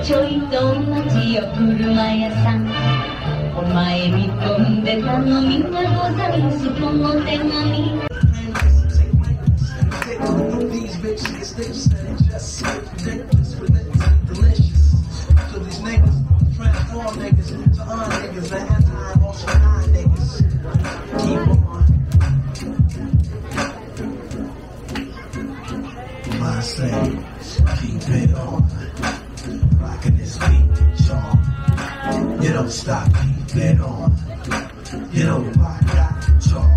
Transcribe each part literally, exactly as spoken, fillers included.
ちょいと町よ車屋さん、お前に飛んで頼みがございます。この手紙 These bitches get stitched and just so ridiculous, relentless, delicious. So these niggas transform niggas to un niggas and anti-emotional niggas. Keep on. I say, keep it on. Rockin' this beat, y'all. You don't stop, keep it on. You don't rock out, y'all.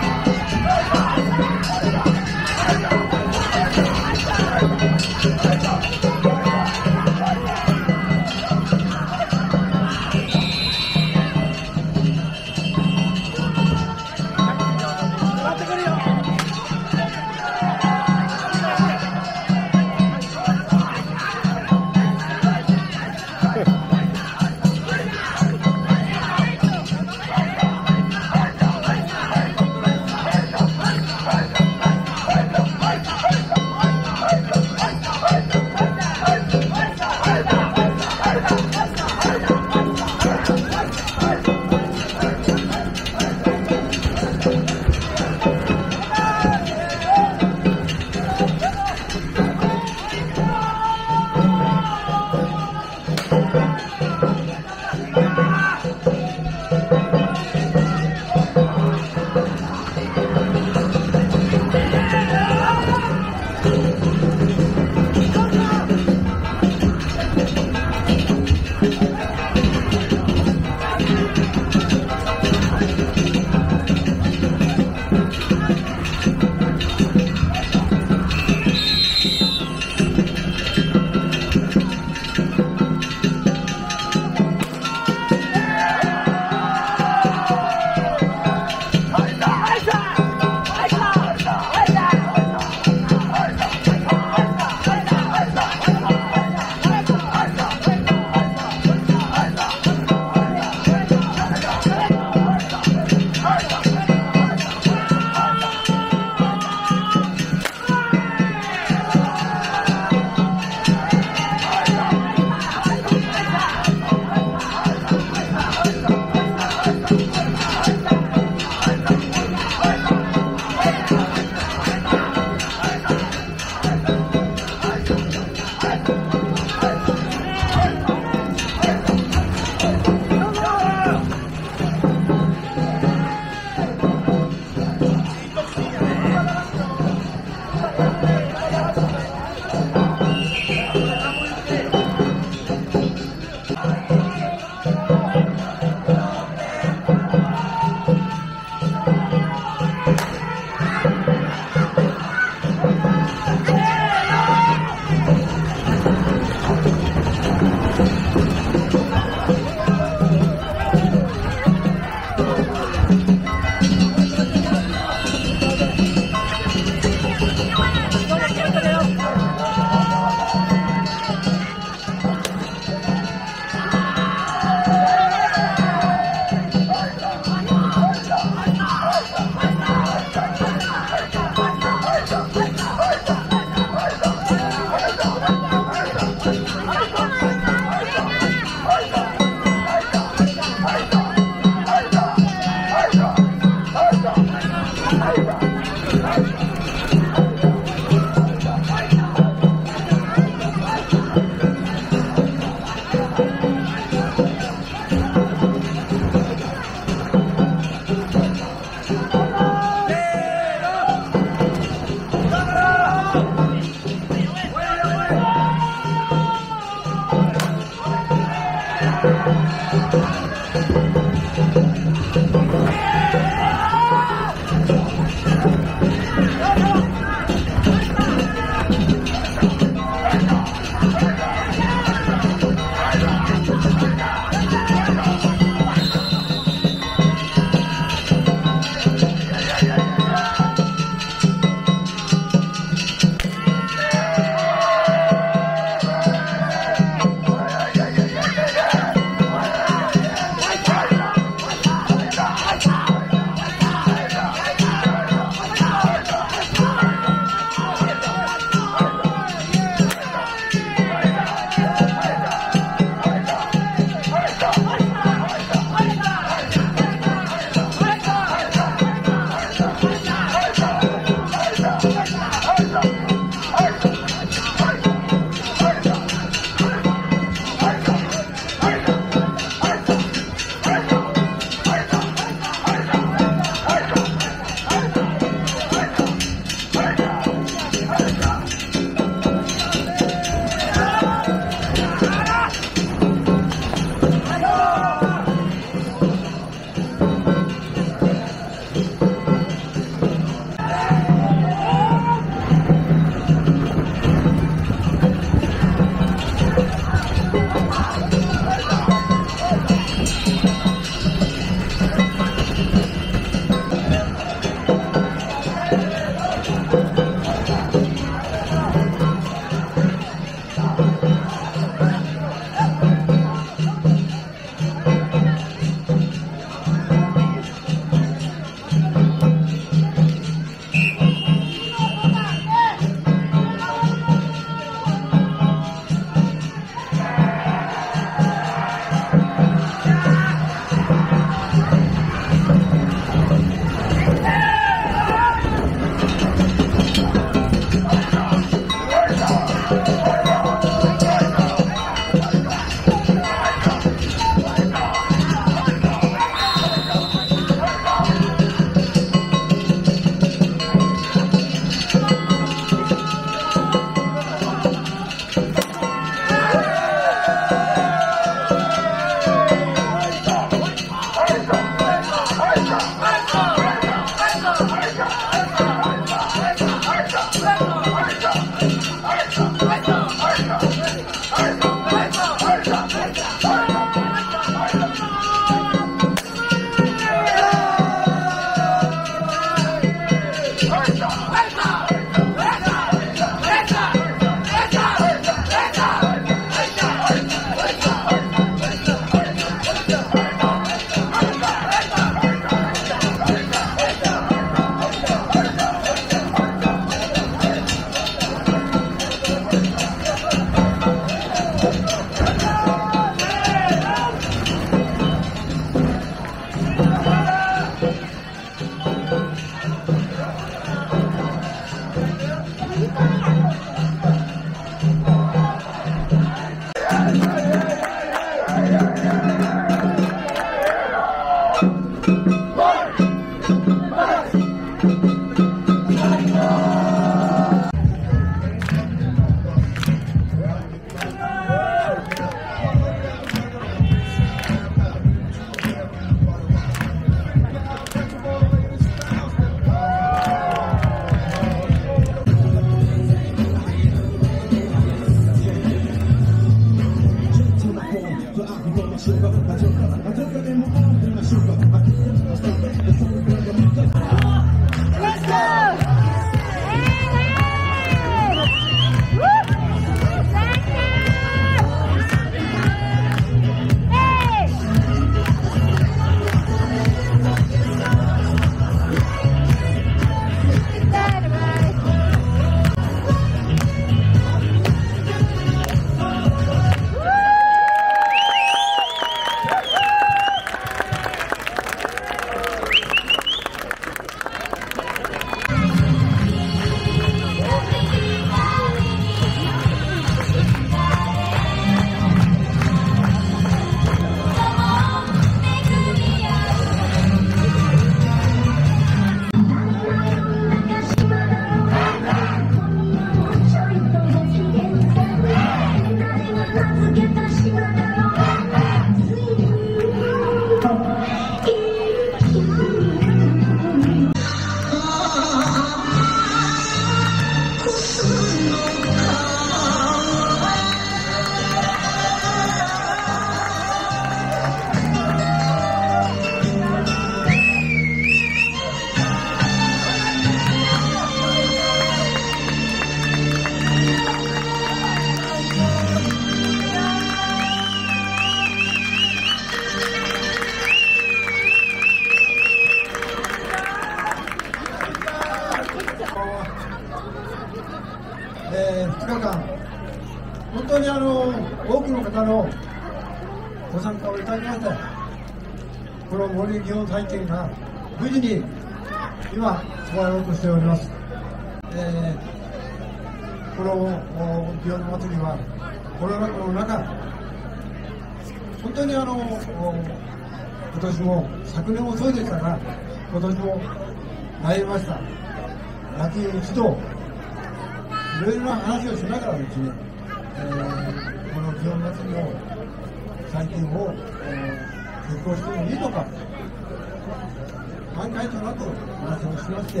えー、ふつかかん、本当にあの多くの方のご参加をいただきまして、この森祇園体験が無事に今、終わろうとしております。えー、この祇園祭りは、コロナ禍の中、本当にあの今年も、昨年もそうでしたが、今年も参りました。夏に一度いろいろな話をしながらですね、えー、この祇園祭の祭典を、えー、結婚してもいいのか、考えたなと話をしまして、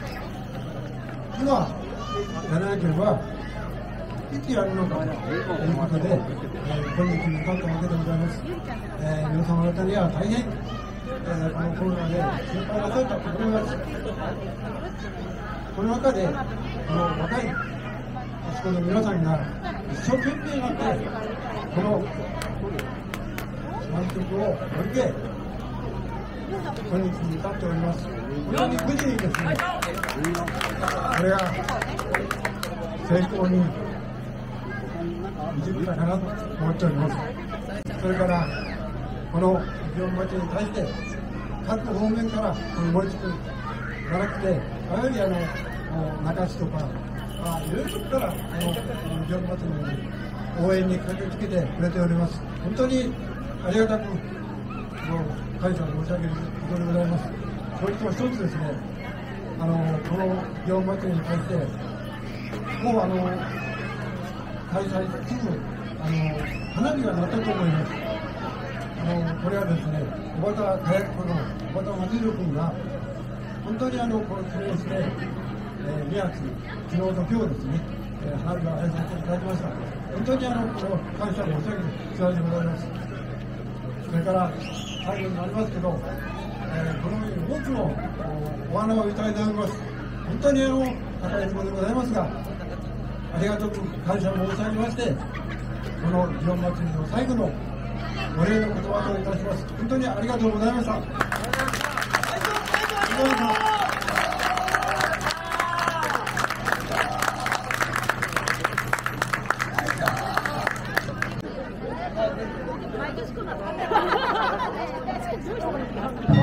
今、やらなければ、いつやるのかということで、えー、今日に至ったわけでございます。えー、皆様方には大変、えー、このコロナで心配なされたと思います。この中で、この若い息子の皆さんが一生懸命になって、この南極を乗り越え、今日に至っております。本当に無事にですね、これが成功に導いたかなと思っております。それから、この祇園祭に対して、各方面からこの森地区じゃなくて、やはりあの中市とか、あいろいろとからこの祇園祭に応援に駆けつけてくれております。本当にありがたく感謝申し上げることでございます。それと一つですね、あのこの祇園祭に対して、もうあの開催すぐあの花火が鳴ったと思います。あのこれはですね、小畑火薬庫の小畑松弘君が本当にあのこれ記念して、えー、にがつ、昨日と今日ですね、えー、花火が開催させていただきました。本当にあのこの感謝申し上げる次第でございます。それから最後になりますけど、えー、このように多くのお花をいただいております。本当にあの高いところでございますが、ありがたく感謝申し上げまして、この祇園祭の最後のお礼の言葉といたします。本当にありがとうございました。 くなった。